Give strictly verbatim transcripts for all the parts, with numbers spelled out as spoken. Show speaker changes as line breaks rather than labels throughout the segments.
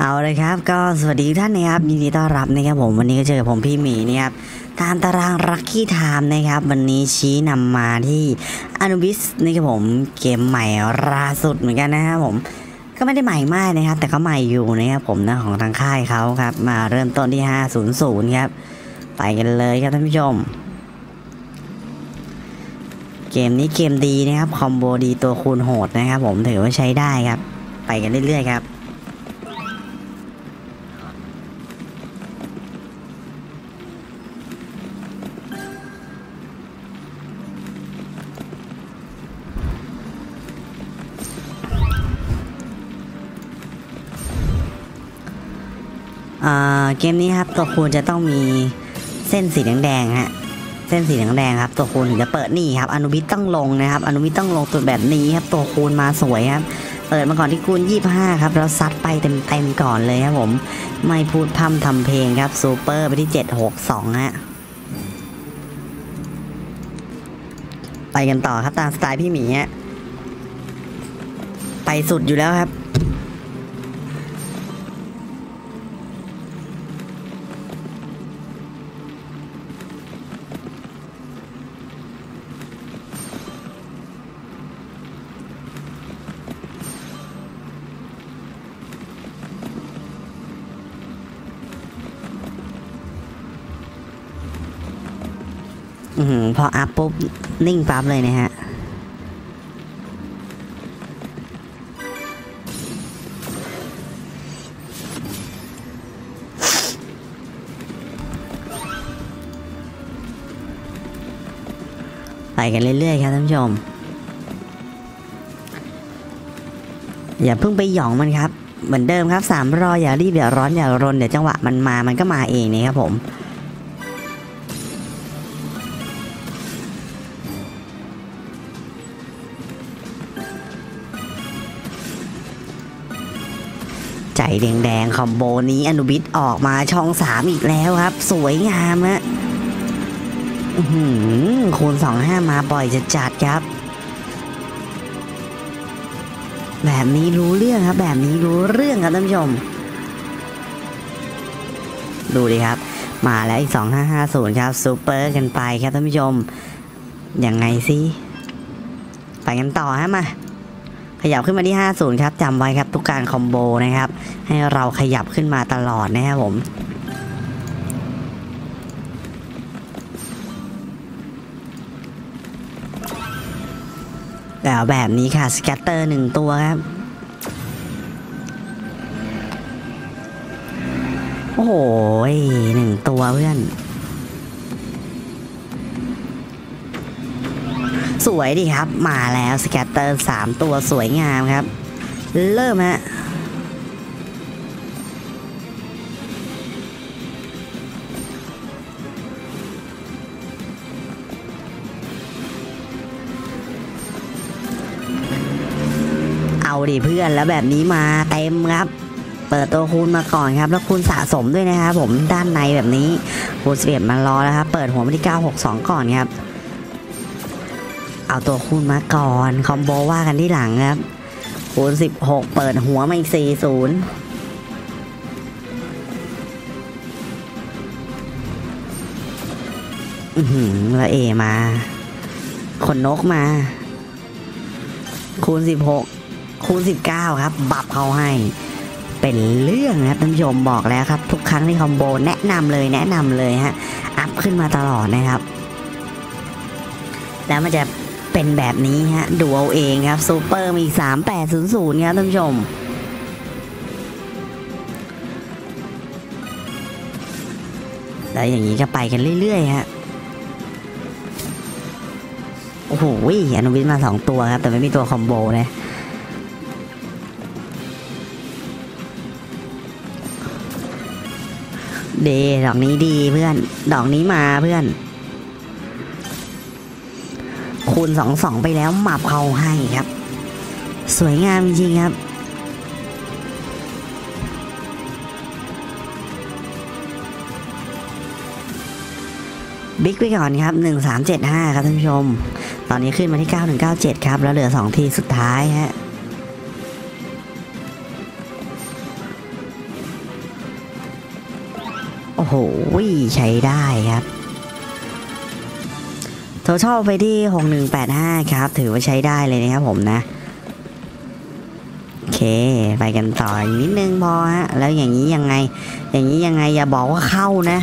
เอาเลยครับก็สวัสดีท่านนะครับยินดีต้อนรับนะครับผมวันนี้ก็เจอผมพี่หมีนะครับตามตารางลัคกี้ไทม์นะครับวันนี้ชี้นำมาที่อนุบิสนะครับผมเกมใหม่ล่าสุดเหมือนกันนะครับผมก็ไม่ได้ใหม่มากนะครับแต่ก็ใหม่อยู่นะครับผมนะของทางค่ายเขาครับมาเริ่มต้นที่ห้าศูนย์ศูนย์ครับไปกันเลยครับท่านผู้ชมเกมนี้เกมดีนะครับคอมโบดีตัวคูณโหดนะครับผมถือว่าใช้ได้ครับไปกันเรื่อยๆครับเกมนี้ครับตัวคูณจะต้องมีเส้นสีแดงๆฮะเส้นสีแดงๆครับตัวคูณถึงจะเปิดนี่ครับอนุบิสต้องลงนะครับอนุบิสต้องลงตัวแบบนี้ครับตัวคูณมาสวยครับเปิดมาก่อนที่คูณยี่สิบห้าครับแล้วซัดไปเต็มๆก่อนเลยครับผมไม่พูดพร่ำทำเพลงครับซูเปอร์ไปที่เจ็ดหกสองฮะไปกันต่อครับตามสไตล์พี่หมีฮะไปสุดอยู่แล้วครับอืมพออัพปุ๊บนิ่งปั๊บเลยนะฮะไปกันเรื่อยๆครับท่านผู้ชมอย่าเพิ่งไปหย่องมันครับเหมือนเดิมครับสามรออย่ารีบอย่าร้อนอย่ารนเดี๋ยวจังหวะมันมามันก็มาเองนี่ครับผมใจแดงๆคอมโบนี้อนุบิสออกมาช่องสามอีกแล้วครับสวยงามฮะคูณสองห้ามาบ่อยจะจัดครับแบบนี้รู้เรื่องครับแบบนี้รู้เรื่องครับท่านผู้ชมดูดิครับมาแล้วอีกสองห้าห้าศูนย์ครับซูเปอร์กันไปครับท่านผู้ชมยังไงสิไปกันต่อฮะมาขยับขึ้นมาที่ห้าศูนย์ครับจำไว้ครับทุกการคอมโบนะครับให้เราขยับขึ้นมาตลอดนะครับผมแล้วแบบนี้ค่ะสแกตเตอร์หนึ่งตัวครับโอ้โหหนึ่งตัวเพื่อนสวยดีครับมาแล้วสแกตเตอร์สามตัวสวยงามครับเริ่มฮะเอาดิเพื่อนแล้วแบบนี้มาเต็มครับเปิดตัวคูณมาก่อนครับแล้วคูณสะสมด้วยนะครับผมด้านในแบบนี้คูณสิบเอ็ดมารอแล้วครับเปิดหัวมาที่เก้าหกสองก่อนครับเอาตัวคูณมาก่อนคอมโบว่ากันที่หลังครับคูณสิบหกเปิดหัวมาอีกสี่ศูนย์อือหือแล้วเอมาคนนกมาคูณสิบหกคูณสิบเก้าครับบับเขาให้เป็นเรื่องครับท่านผู้ชมบอกแล้วครับทุกครั้งที่คอมโบแนะนำเลยแนะนำเลยฮะอัพขึ้นมาตลอดนะครับแล้วมันจะเป็นแบบนี้ฮะดูเอาเองครับซูเปอร์มีสามแปดศูนย์ศูนย์ครับท่านผู้ชมแล้วอย่างนี้ก็ไปกันเรื่อยๆฮะโอ้โหอนุบิสมาสองตัวครับแต่ไม่มีตัวคอมโบเลยเดดอกนี้ดีเพื่อนดอกนี้มาเพื่อนคูณสองสองไปแล้วหมับเขาให้ครับสวยงามจริงๆครับบิ๊กไปก่อนครับหนึ่งสามเจ็ดห้าครับท่านผู้ชมตอนนี้ขึ้นมาที่เก้าหนึ่งเก้าเจ็ดครับแล้วเหลือสองทีสุดท้ายฮะโอ้โหใช้ได้ครับโทรชอบไปที่หกหนึ่งแปดห้าครับถือว่าใช้ได้เลยนะครับผมนะโอเคไปกันต่ออีกนิดนึงพอฮะแล้วอย่างนี้ยังไงอย่างนี้ยังไงอย่าบอกว่าเข้านะ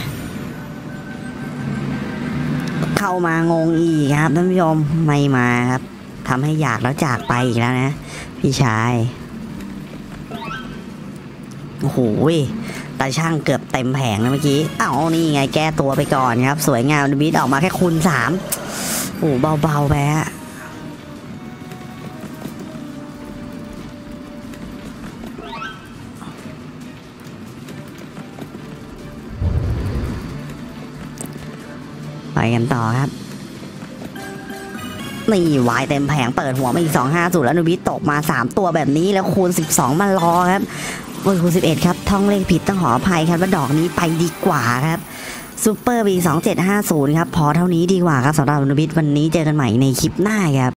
เข้ามางงอีกครับท่านผู้ชมไม่มาครับทำให้อยากแล้วจากไปอีกแล้วนะพี่ชายโอ้โหตาช่างเกือบเต็มแผงแล้วเมื่อกี้เอ้านี่ไงแก้ตัวไปก่อนครับสวยงามบิดออกมาแค่คูณสามโอ้เบาๆไปฮะไปกันต่อครับนี่วายเต็มแผงเปิดหัวมาอีกสองห้าศูนย์แล้วนูบิตกมาสามตัวแบบนี้แล้วคูณสิบสองมารอครับโอ้ยคูณสิบเอ็ดครับท่องเลขผิดต้องขออภัยครับว่าดอกนี้ไปดีกว่าครับซูเปอร์บีสองเจ็ดห้าศูนย์ครับพอเท่านี้ดีกว่าครับสำหรับนูบิตวันนี้เจอกันใหม่ในคลิปหน้าครับ